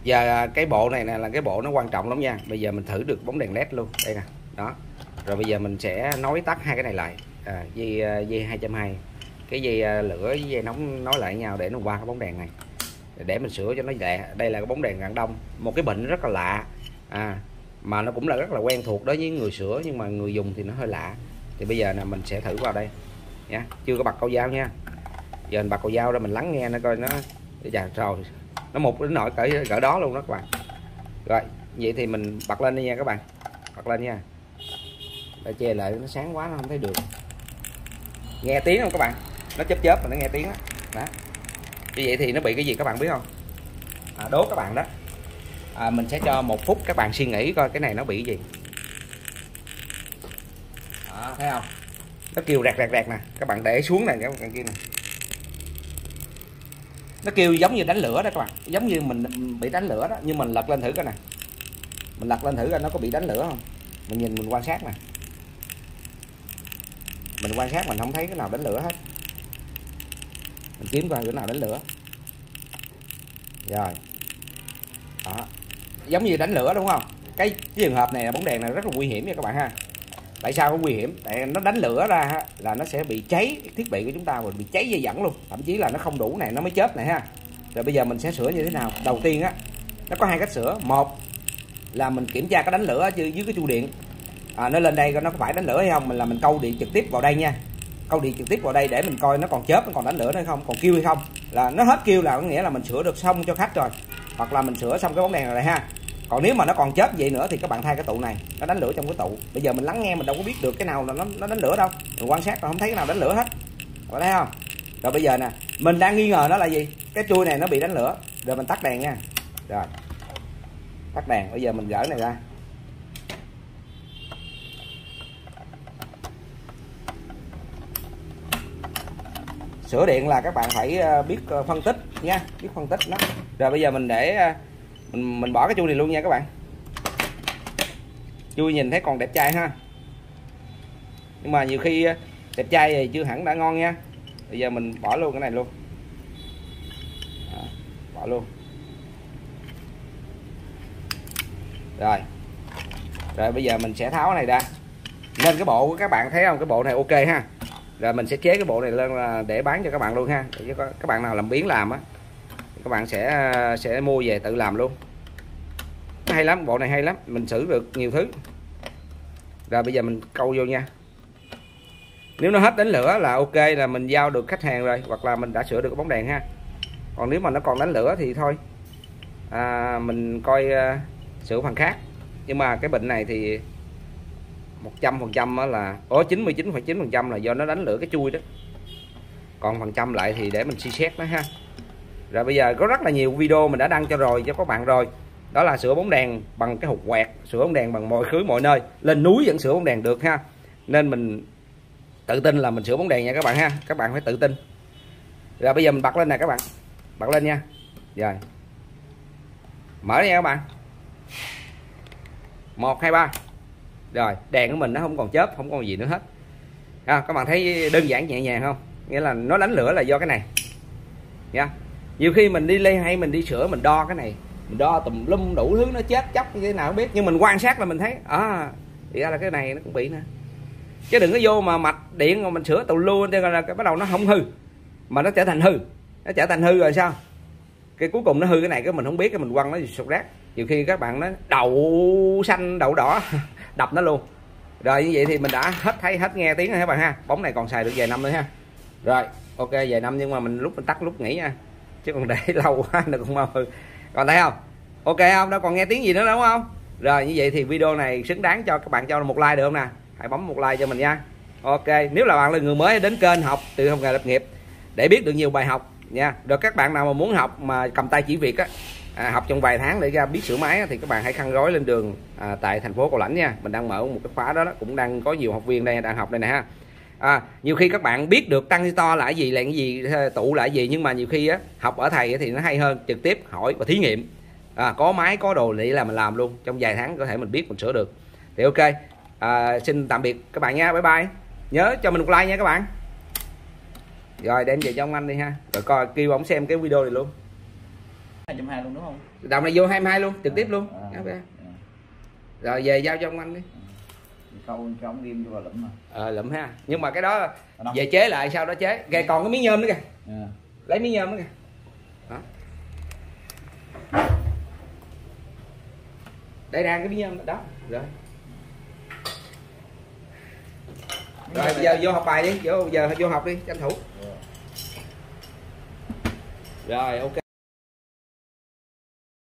Giờ cái bộ này nè là cái bộ nó quan trọng lắm nha. Bây giờ mình thử được bóng đèn led luôn đây nè, đó. Rồi bây giờ mình sẽ nối tắt hai cái này lại, dây 220, cái dây lửa với dây nóng nối lại nhau để nó qua cái bóng đèn này, để mình sửa cho nó lẹ. Đây là cái bóng đèn rạng đông, một cái bệnh rất là lạ, mà nó cũng là rất là quen thuộc đối với người sửa, nhưng mà người dùng thì nó hơi lạ. Thì bây giờ là mình sẽ thử vào đây nha, chưa có bật câu dao nha. Giờ mình bật câu dao ra mình lắng nghe nó coi nó rồi nó một đến nỗi cỡ đó luôn đó các bạn. Rồi vậy thì mình bật lên đi nha các bạn, bật lên nha. Để che lại nó sáng quá nó không thấy được. Nghe tiếng không các bạn, nó chớp mà nó nghe tiếng đó. Đó như vậy thì nó bị cái gì các bạn biết không? Đố các bạn đó. Mình sẽ cho 1 phút các bạn suy nghĩ coi cái này nó bị cái gì. Thấy không, nó kêu rẹt nè, các bạn để xuống này, các bạn kia nè, nó kêu giống như đánh lửa đó các bạn, giống như mình bị đánh lửa đó. Nhưng mình lật lên thử coi nè, mình lật lên thử coi nó có bị đánh lửa không. Mình nhìn, mình quan sát nè, mình quan sát mình không thấy cái nào đánh lửa hết. Mình kiếm coi cái nào đánh lửa. Rồi đó, giống như đánh lửa đúng không? Cái trường hợp này là bóng đèn này rất là nguy hiểm nha các bạn ha. Tại sao có nguy hiểm? Tại nó đánh lửa ra là nó sẽ bị cháy thiết bị của chúng ta, rồi bị cháy dây dẫn luôn, thậm chí là nó không đủ này nó mới chớp này ha. Rồi bây giờ mình sẽ sửa như thế nào? Đầu tiên á, nó có 2 cách sửa. Một là mình kiểm tra cái đánh lửa dưới cái chu điện, nó lên đây coi nó có phải đánh lửa hay không. Mình câu điện trực tiếp vào đây nha, câu điện trực tiếp vào đây để mình coi nó còn chớp, nó còn đánh lửa hay không, còn kêu hay không. Là nó hết kêu là có nghĩa là mình sửa được xong cho khách rồi, hoặc là mình sửa xong cái bóng đèn này ha. Còn nếu mà nó còn chớp vậy nữa thì các bạn thay cái tụ này, nó đánh lửa trong cái tụ. Bây giờ mình lắng nghe mình đâu có biết được cái nào là nó đánh lửa đâu, mình quan sát là không thấy cái nào đánh lửa hết, có thấy không? Rồi bây giờ nè, mình đang nghi ngờ nó là gì, cái chui này nó bị đánh lửa. Rồi mình tắt đèn nha, rồi tắt đèn. Bây giờ mình gỡ này ra, sửa điện là các bạn phải biết phân tích nha, biết phân tích nó. Rồi bây giờ mình để mình bỏ cái chui này luôn nha các bạn. Chui nhìn thấy còn đẹp trai ha, nhưng mà nhiều khi đẹp trai thì chưa hẳn đã ngon nha. Bây giờ mình bỏ luôn cái này luôn, bỏ luôn. Rồi bây giờ mình sẽ tháo cái này ra. Nên cái bộ của các bạn thấy không, cái bộ này ok ha. Rồi mình sẽ chế cái bộ này lên để bán cho các bạn luôn ha. Để cho các bạn nào làm biếng làm á, các bạn sẽ mua về tự làm luôn. Hay lắm, bộ này hay lắm, mình xử được nhiều thứ. Rồi bây giờ mình câu vô nha. Nếu nó hết đánh lửa là ok, là mình giao được khách hàng rồi, hoặc là mình đã sửa được cái bóng đèn ha. Còn nếu mà nó còn đánh lửa thì thôi, mình coi sửa phần khác. Nhưng mà cái bệnh này thì 100% là 99,9% là do nó đánh lửa cái chui đó. Còn phần trăm lại thì để mình suy xét nó ha. Rồi bây giờ có rất là nhiều video mình đã đăng cho rồi cho các bạn rồi. Đó là sửa bóng đèn bằng cái hột quẹt, sửa bóng đèn bằng mọi thứ mọi nơi, lên núi vẫn sửa bóng đèn được ha. Nên mình tự tin là mình sửa bóng đèn nha các bạn ha. Các bạn phải tự tin. Rồi bây giờ mình bật lên nè các bạn, bật lên nha. Rồi mở nha các bạn, 1 2 3. Rồi đèn của mình nó không còn chớp, không còn gì nữa hết. Các bạn thấy đơn giản nhẹ nhàng không? Nghĩa là nó đánh lửa là do cái này nha. Nhiều khi mình đi lê hay mình đi sửa, mình đo cái này, mình đo tùm lum đủ thứ, nó chết chóc như thế nào không biết, nhưng mình quan sát là mình thấy thì ra là cái này nó cũng bị nè. Chứ đừng có vô mà mạch điện mà mình sửa tù luôn là bắt đầu nó không hư mà nó trở thành hư. Nó trở thành hư rồi sao? Cái cuối cùng nó hư cái này, cái mình không biết, cái mình quăng nó sụt rác. Nhiều khi các bạn nó đậu xanh đậu đỏ đập nó luôn. Rồi như vậy thì mình đã hết nghe tiếng rồi các bạn ha. Bóng này còn xài được vài năm nữa ha. Rồi ok vài năm, nhưng mà mình tắt lúc nghỉ nha, chứ còn để lâu quá nó cũng mau hư. Còn thấy không, ok không, nó còn nghe tiếng gì nữa đúng không? Rồi như vậy thì video này xứng đáng cho các bạn cho một like được không nè? Hãy bấm một like cho mình nha. Ok, nếu là bạn là người mới đến kênh Học Tự Học Nghề Lập Nghiệp để biết được nhiều bài học nha. Rồi các bạn nào mà muốn học mà cầm tay chỉ việc á, học trong vài tháng để ra biết sửa máy á, thì các bạn hãy khăn gói lên đường tại thành phố Cao Lãnh nha. Mình đang mở một cái khóa đó, cũng đang có nhiều học viên đây đang học đây nè ha. Nhiều khi các bạn biết được transistor là cái gì, là cái gì, tụ là cái gì, nhưng mà nhiều khi á, học ở thầy thì nó hay hơn, trực tiếp hỏi và thí nghiệm. Có máy có đồ để là mình làm luôn, trong vài tháng có thể mình biết mình sửa được. Thì ok, xin tạm biệt các bạn nha, bye bye. Nhớ cho mình một like nha các bạn. Rồi đem về cho ông anh đi ha, rồi coi kêu ông xem cái video này luôn. 220 luôn đúng không? Đồng này vô 22 luôn, trực tiếp luôn. À. Rồi về giao cho ông anh đi. Câu cho ông ghim vô lụm mà. Lụm ha. Nhưng mà cái đó về chế lại sau đó chế. Kìa còn cái miếng nhôm nữa kìa. Lấy miếng nhôm nữa kìa. Đó. Đây ra cái miếng nhôm đó. Rồi. Rồi bây giờ vô học bài đi, giờ vô học đi, tranh thủ. Rồi ok.